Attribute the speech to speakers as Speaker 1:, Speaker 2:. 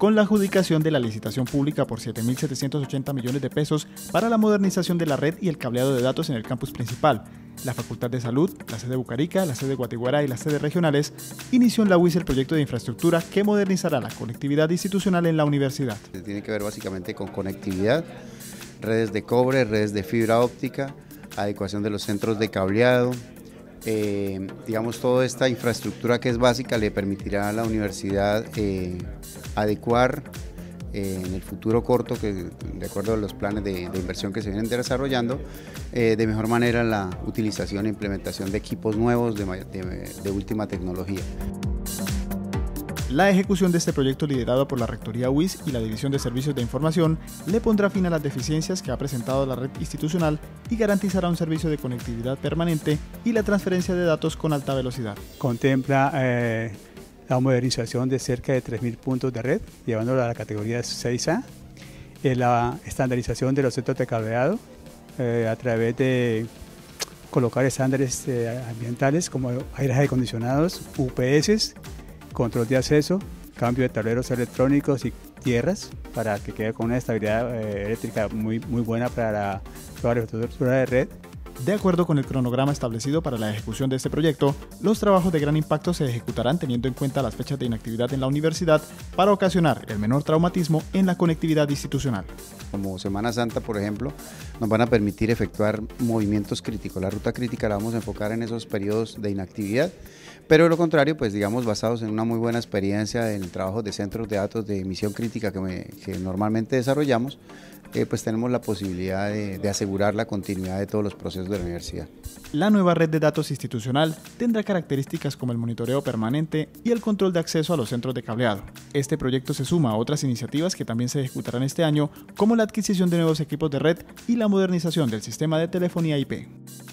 Speaker 1: con la adjudicación de la licitación pública por 7.780 millones de pesos para la modernización de la red y el cableado de datos en el campus principal. La Facultad de Salud, la sede Bucarica, la sede Guatiguará y las sedes regionales inició en la UIS el proyecto de infraestructura que modernizará la conectividad institucional en la universidad.
Speaker 2: Tiene que ver básicamente con conectividad, redes de cobre, redes de fibra óptica, adecuación de los centros de cableado. Digamos, toda esta infraestructura que es básica le permitirá a la universidad adecuar en el futuro corto, que de acuerdo a los planes de inversión que se vienen desarrollando, de mejor manera la utilización e implementación de equipos nuevos de última tecnología.
Speaker 1: La ejecución de este proyecto liderado por la Rectoría UIS y la División de Servicios de Información le pondrá fin a las deficiencias que ha presentado la red institucional y garantizará un servicio de conectividad permanente y la transferencia de datos con alta velocidad.
Speaker 3: Contempla la modernización de cerca de 3.000 puntos de red, llevándola a la categoría 6A, la estandarización de los centros de cableado a través de colocar estándares ambientales como aires acondicionados, UPS, control de acceso, cambio de tableros electrónicos y tierras para que quede con una estabilidad eléctrica muy buena para toda la infraestructura de red.
Speaker 1: De acuerdo con el cronograma establecido para la ejecución de este proyecto, los trabajos de gran impacto se ejecutarán teniendo en cuenta las fechas de inactividad en la universidad para ocasionar el menor traumatismo en la conectividad institucional.
Speaker 2: Como Semana Santa, por ejemplo, nos van a permitir efectuar movimientos críticos. La ruta crítica la vamos a enfocar en esos periodos de inactividad, pero de lo contrario, pues digamos, basados en una muy buena experiencia en el trabajo de centros de datos de emisión crítica que normalmente desarrollamos, pues tenemos la posibilidad de asegurar la continuidad de todos los procesos de la universidad.
Speaker 1: La nueva red de datos institucional tendrá características como el monitoreo permanente y el control de acceso a los centros de cableado. Este proyecto se suma a otras iniciativas que también se ejecutarán este año, como la adquisición de nuevos equipos de red y la modernización del sistema de telefonía IP.